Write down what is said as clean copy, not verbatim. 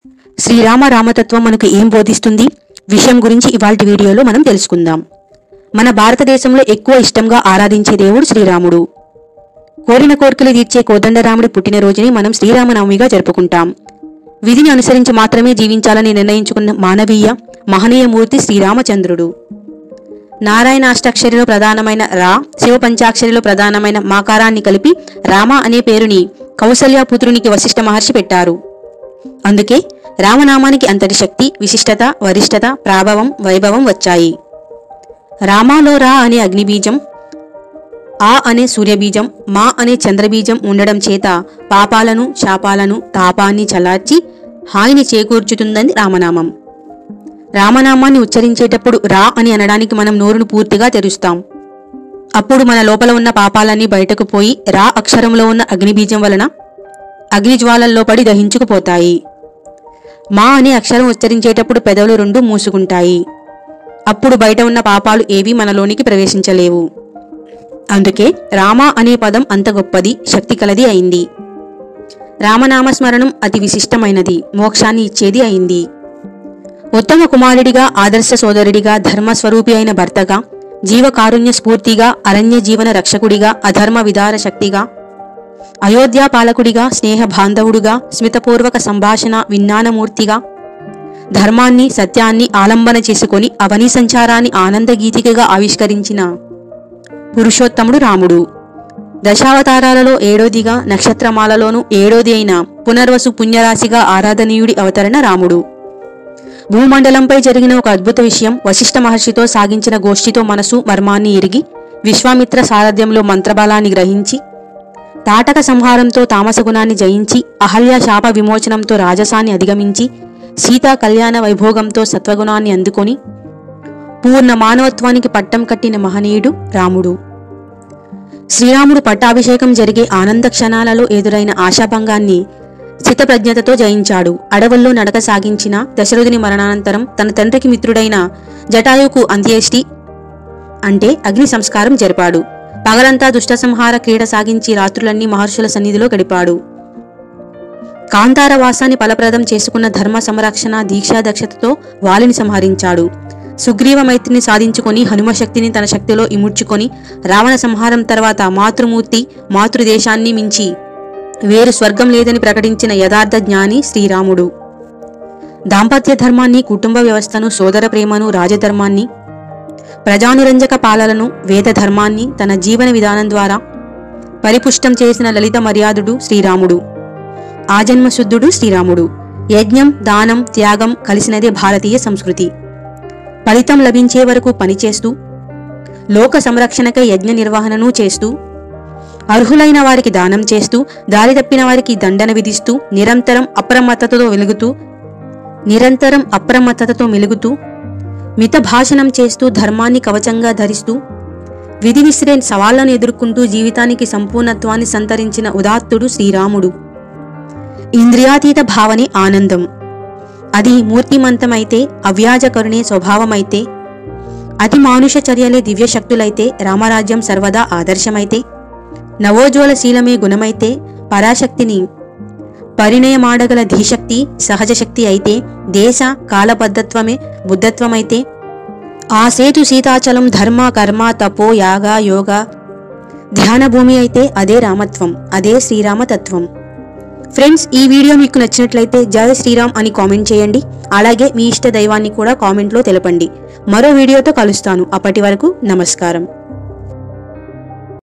శ్రీరామ రామతత్వం మనకు ఏం బోధిస్తుంది విషయం గురించి ఇవాల్టి వీడియోలో మనం తెలుసుకుందాం. మన భారతదేశంలో ఎక్కువ ఇష్టంగా ఆరాధించే దేవుడు శ్రీరాముడు. కోరిన కోరికలు తీర్చే కోదండరాముడి పుట్టినరోజుని మనం శ్రీరామనవమిగా జరుపుకుంటాం. విధిని అనుసరించి మాత్రమే జీవించాలని నిర్ణయించుకున్న మానవీయ మహనీయ మూర్తి శ్రీరామచంద్రుడు. నారాయణ అష్టాక్షరిలో ప్రధానమైన రా, శివ పంచాక్షరిలో ప్రధానమైన మాకారాన్ని కలిపి రామ అనే పేరుని కౌసల్య పుత్రునికి వశిష్ఠ మహర్షి పెట్టారు. అందుకే రామనామానికి అంతటి శక్తి, విశిష్టత, వరిష్టత, ప్రాభవం, వైభవం వచ్చాయి. రామాలో రా అనే అగ్నిబీజం, ఆ అనే సూర్యబీజం, మా అనే చంద్రబీజం ఉండడం చేత పాపాలను, శాపాలను, తాపాన్ని చల్లార్చి హాయిని చేకూర్చుతుందని రామనామం. రామనామాన్ని ఉచ్చరించేటప్పుడు రా అని అనడానికి మనం నోరును పూర్తిగా తెరుస్తాం. అప్పుడు మన లోపల ఉన్న పాపాలన్నీ బయటకు పోయి రా అక్షరంలో ఉన్న అగ్నిబీజం వలన అగ్నిజ్వాలల్లో పడి దహించుకుపోతాయి. మా అనే అక్షరం ఉచ్చరించేటప్పుడు పెదవులు రెండు మూసుకుంటాయి. అప్పుడు బయట ఉన్న పాపాలు ఏవీ మనలోనికి ప్రవేశించలేవు. అందుకే రామ అనే పదం అంత గొప్పది, శక్తి కలది అయింది. రామనామస్మరణం అతి విశిష్టమైనది, మోక్షాన్ని ఇచ్చేది అయింది. ఉత్తమ కుమారుడిగా, ఆదర్శ సోదరుడిగా, ధర్మస్వరూపి అయిన భర్తగా, జీవకారుణ్య స్ఫూర్తిగా, అరణ్య జీవన రక్షకుడిగా, అధర్మ విదార శక్తిగా, అయోధ్యా పాలకుడిగా, స్నేహ బాంధవుడుగా, స్మితపూర్వక సంభాషణ విజ్ఞానమూర్తిగా, ధర్మాన్ని సత్యాన్ని ఆలంబన చేసుకొని అవని సంచారాన్ని ఆనందగీతికగా ఆవిష్కరించిన పురుషోత్తముడు రాముడు. దశావతారాలలో ఏడోదిగా, నక్షత్రమాలలోనూ ఏడోది అయిన పునర్వసు పుణ్యరాశిగా ఆరాధనీయుడి అవతరణ రాముడు. భూమండలంపై జరిగిన ఒక అద్భుత విషయం, వశిష్ఠ మహర్షితో సాగించిన గోష్ఠితో మనసు మర్మాన్ని ఎరిగి, విశ్వామిత్ర సారథ్యంలో మంత్రబలాన్ని గ్రహించి, తాటక సంహారంతో తామసగుణాన్ని జయించి, అహల్య శాప విమోచనంతో రాజసాన్ని అధిగమించి, సీతా కళ్యాణ వైభోగంతో సత్వగుణాన్ని అందుకొని పూర్ణ మానవత్వానికి పట్టం కట్టిన మహనీయుడు రాముడు. శ్రీరాముడు పట్టాభిషేకం జరిగే ఆనంద క్షణాలలో ఎదురైన ఆశాభంగాన్ని స్థితప్రజ్ఞతతో జయించాడు. అడవుల్లో నడక సాగించిన దశరథుని మరణానంతరం తన తండ్రికి మిత్రుడైన జటాయుకు అంత్యేష్టి అంటే అగ్ని సంస్కారం జరిపాడు. పగలంతా దుష్ట సంహార క్రీడ సాగించి రాత్రులన్నీ మహర్షుల సన్నిధిలో గడిపాడు. కాంతార వాసాన్ని ఫలప్రదం చేసుకున్న ధర్మ సంరక్షణ దీక్షా దక్షతతో వాలిని సంహరించాడు. సుగ్రీవ మైత్రిని సాధించుకొని హనుమశక్తిని తన శక్తిలో ఇముడ్చుకొని రావణ సంహారం తర్వాత మాతృమూర్తి, మాతృదేశాన్ని మించి వేరు స్వర్గం లేదని ప్రకటించిన యథార్థ జ్ఞాని శ్రీరాముడు. దాంపత్య ధర్మాన్ని, కుటుంబ వ్యవస్థను, సోదర ప్రేమను, రాజధర్మాన్ని, ప్రజానురంజక పాలనను, వేద ధర్మాన్ని తన జీవన విధానం ద్వారా పరిపుష్టం చేసిన లలిత మర్యాదుడు శ్రీరాముడు. ఆజన్మశుద్ధుడు శ్రీరాముడు. యజ్ఞం, దానం, త్యాగం కలిసినదే భారతీయ సంస్కృతి. ఫలితం లభించే వరకు పనిచేస్తూ, లోక సంరక్షణకై యజ్ఞ నిర్వహణను చేస్తూ, అర్హులైన వారికి దానం చేస్తూ, దారి తప్పిన వారికి దండన విధిస్తూ, నిరంతరం అప్రమత్తతతో మెలుగుతూ, మిత భాషణం చేస్తూ, ధర్మాన్ని కవచంగా ధరిస్తూ, విధి విసిరే సవాళ్లను ఎదుర్కొంటూ జీవితానికి సంపూర్ణత్వాన్ని సంతరించిన ఉదాత్తుడు శ్రీరాముడు. ఇంద్రియాతీత భావనే ఆనందం. అది మూర్తిమంతమైతే, అవ్యాజ కరుణే స్వభావమైతే, అతి మానుష చర్యలే దివ్యశక్తులైతే, రామరాజ్యం సర్వదా ఆదర్శమైతే, నవోజ్వల శీలమే గుణమైతే, పరాశక్తిని పరిణయమాడగల ధీశక్తి సహజ శక్తి అయితే, దేశ కాలబద్ధత్వమే బుద్ధత్వమైతే, ఆ సేతు సీతాచలం ధర్మ కర్మ తపో యాగ యోగ ధ్యాన భూమి అయితే అదే రామత్వం, అదే శ్రీరామతత్వం. ఫ్రెండ్స్, ఈ వీడియో మీకు నచ్చినట్లయితే జై శ్రీరామ్ అని కామెంట్ చేయండి. అలాగే మీ ఇష్ట దైవాన్ని కూడా కామెంట్లో తెలపండి. మరో వీడియోతో కలుస్తాను. అప్పటి వరకు నమస్కారం.